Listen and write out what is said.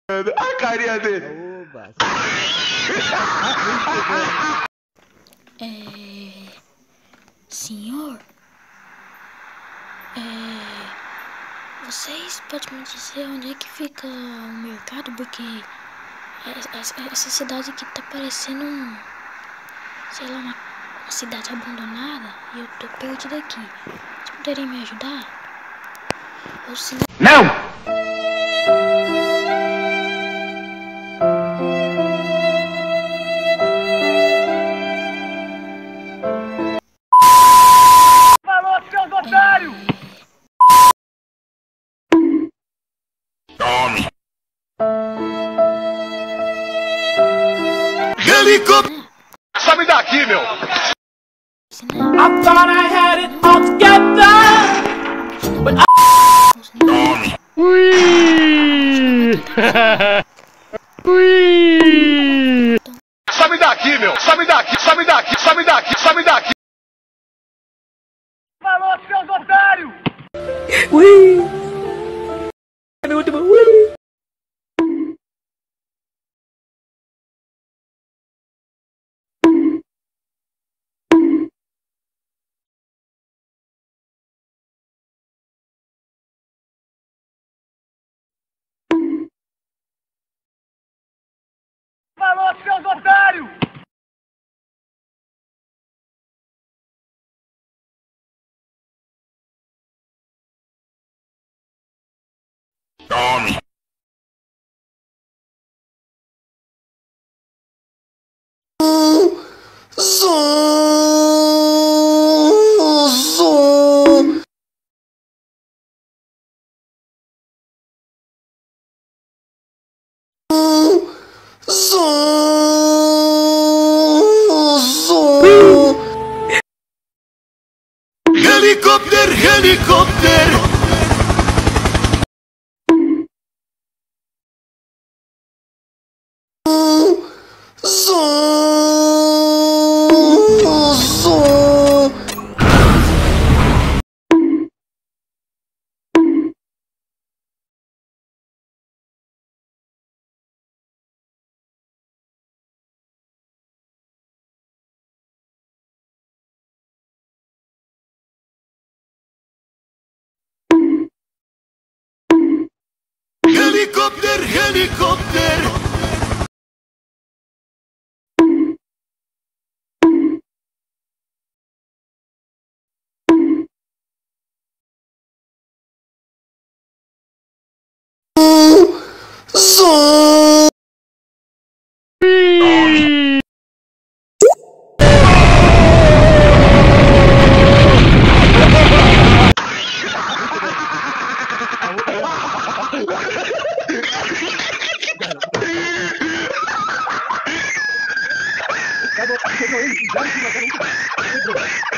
A carinha dele. Oba. Senhor, vocês podem me dizer onde é que fica o mercado? Porque essa cidade aqui tá parecendo sei lá, uma cidade abandonada e eu tô perdido aqui. Vocês poderiam me ajudar? Ou se Não! Falou, seus otários! Tome! Helicóptero! Sabe daqui, meu! I thought I had it all together, but Tome! Sabe daqui, meu! Sabe daqui, sabe daqui, sabe daqui, sabe daqui! falou, seus otários! Meu último. Falou, seus otários! Tome! Helicóptero, helicóptero! Helicóptero, helicóptero! Acabou.